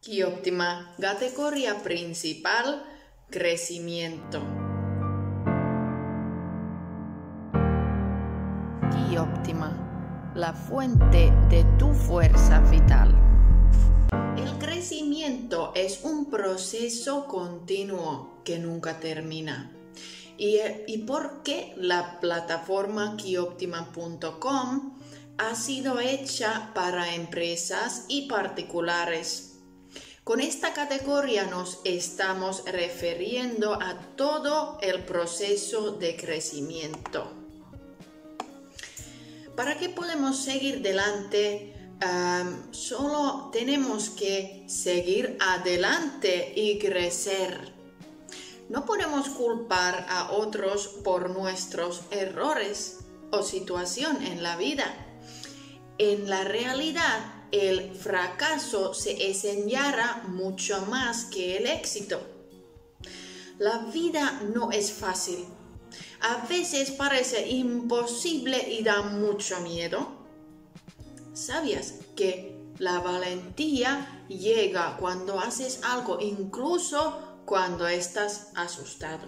Quióptima, categoría principal, crecimiento. Quióptima, la fuente de tu fuerza vital. El crecimiento es un proceso continuo que nunca termina. ¿Y por qué la plataforma quioptima.com ha sido hecha para empresas y particulares? Con esta categoría nos estamos refiriendo a todo el proceso de crecimiento. Para que podamos seguir adelante, solo tenemos que seguir adelante y crecer. No podemos culpar a otros por nuestros errores o situación en la vida. En la realidad, el fracaso se enseñará mucho más que el éxito. La vida no es fácil. A veces parece imposible y da mucho miedo. ¿Sabías que la valentía llega cuando haces algo, incluso cuando estás asustado?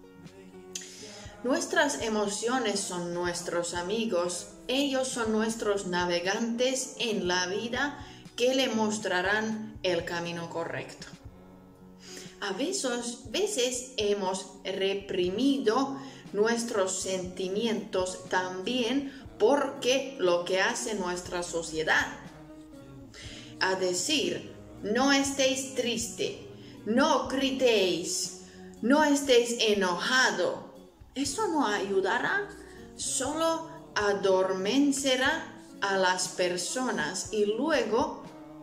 Nuestras emociones son nuestros amigos. Ellos son nuestros navegantes en la vida que le mostrarán el camino correcto. A veces hemos reprimido nuestros sentimientos también porque lo que hace nuestra sociedad. A decir, no estéis triste, no gritéis, no estéis enojado. Eso no ayudará, solo adormecerá a las personas y luego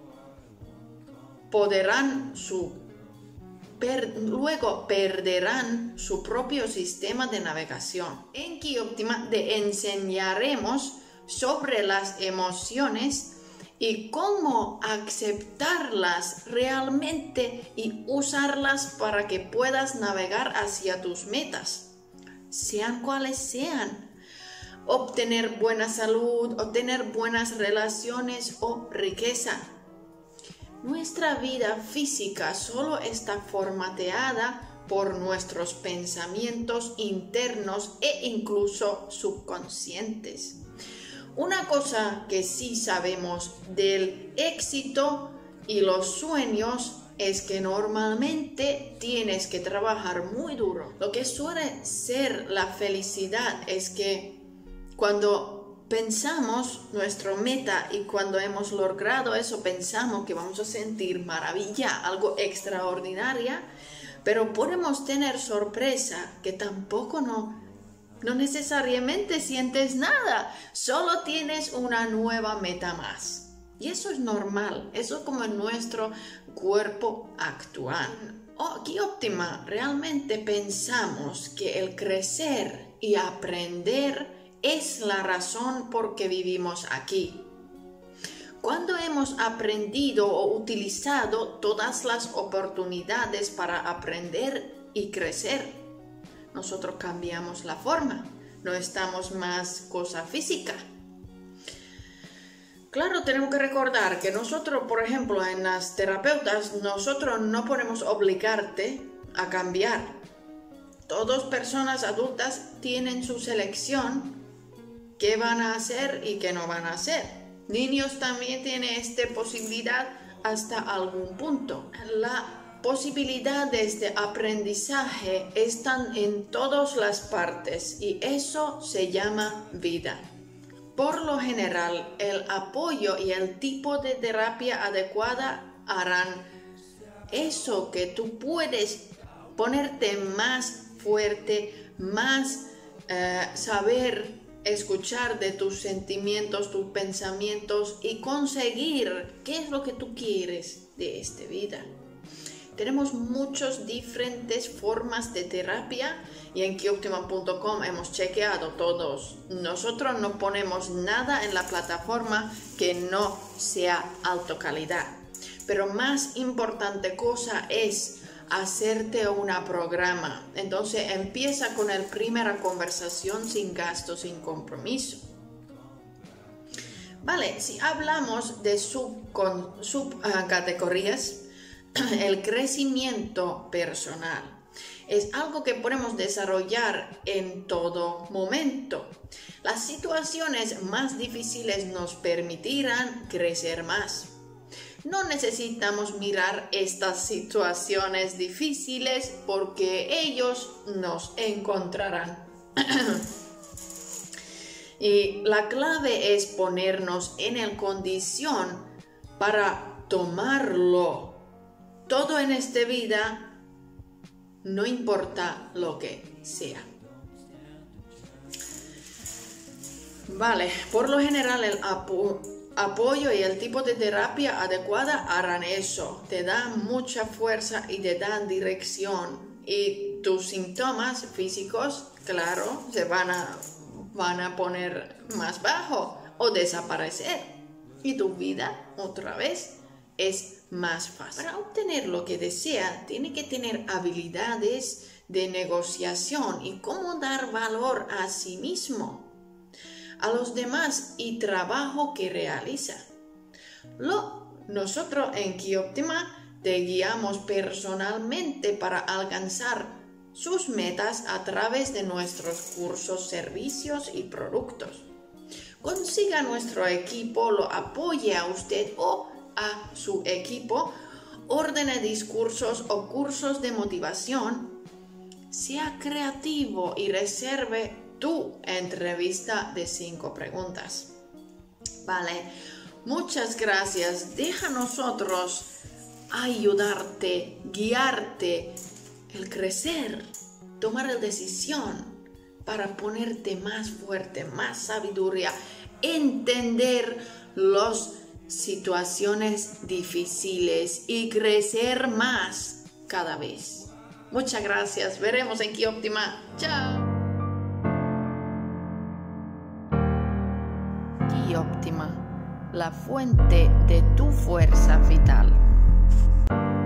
perderán su propio sistema de navegación. En Quióptima te enseñaremos sobre las emociones y cómo aceptarlas realmente y usarlas para que puedas navegar hacia tus metas, sean cuales sean. Obtener buena salud, obtener buenas relaciones o riqueza. Nuestra vida física solo está formateada por nuestros pensamientos internos e incluso subconscientes. Una cosa que sí sabemos del éxito y los sueños es que normalmente tienes que trabajar muy duro. Lo que suele ser la felicidad es que cuando pensamos nuestra meta y cuando hemos logrado eso, pensamos que vamos a sentir maravilla, algo extraordinaria, pero podemos tener sorpresa que tampoco no necesariamente sientes nada, solo tienes una nueva meta más. Y eso es normal, eso es como nuestro cuerpo actual. Quióptima, realmente pensamos que el crecer y aprender es la razón por que vivimos aquí. Cuando hemos aprendido o utilizado todas las oportunidades para aprender y crecer, nosotros cambiamos la forma, no estamos más cosa física. Claro, tenemos que recordar que nosotros, por ejemplo, en las terapeutas, nosotros no podemos obligarte a cambiar. Todas personas adultas tienen su selección, qué van a hacer y qué no van a hacer. Niños también tienen esta posibilidad hasta algún punto. La posibilidad de este aprendizaje están en todas las partes y eso se llama vida. Por lo general, el apoyo y el tipo de terapia adecuada harán eso que tú puedes ponerte más fuerte, más saber escuchar de tus sentimientos, tus pensamientos y conseguir qué es lo que tú quieres de esta vida. Tenemos muchas diferentes formas de terapia y en quioptima.com hemos chequeado todos. Nosotros no ponemos nada en la plataforma que no sea alta calidad. Pero más importante cosa es hacerte un programa. Entonces empieza con la primera conversación sin gasto, sin compromiso. Vale, si hablamos de subcategorías, el crecimiento personal. Es algo que podemos desarrollar en todo momento. Las situaciones más difíciles nos permitirán crecer más. No necesitamos mirar estas situaciones difíciles porque ellos nos encontrarán. Y la clave es ponernos en la condición para tomarlo. Todo en esta vida, no importa lo que sea. Vale, por lo general el apoyo y el tipo de terapia adecuada harán eso. Te dan mucha fuerza y te dan dirección. Y tus síntomas físicos, claro, se van a poner más bajo o desaparecer. Y tu vida, otra vez, es más fácil. Para obtener lo que desea, tiene que tener habilidades de negociación y cómo dar valor a sí mismo, a los demás y trabajo que realiza. Nosotros en Quioptima te guiamos personalmente para alcanzar sus metas a través de nuestros cursos, servicios y productos. Consiga nuestro equipo, lo apoye a usted o a su equipo, ordene discursos o cursos de motivación, sea creativo y reserve tu entrevista de 5 preguntas. Vale, muchas gracias. Deja a nosotros ayudarte, guiarte, el crecer, tomar la decisión para ponerte más fuerte, más sabiduría, entender las situaciones difíciles y crecer más cada vez. Muchas gracias. Veremos en Quioptima. Chao. Quioptima, la fuente de tu fuerza vital.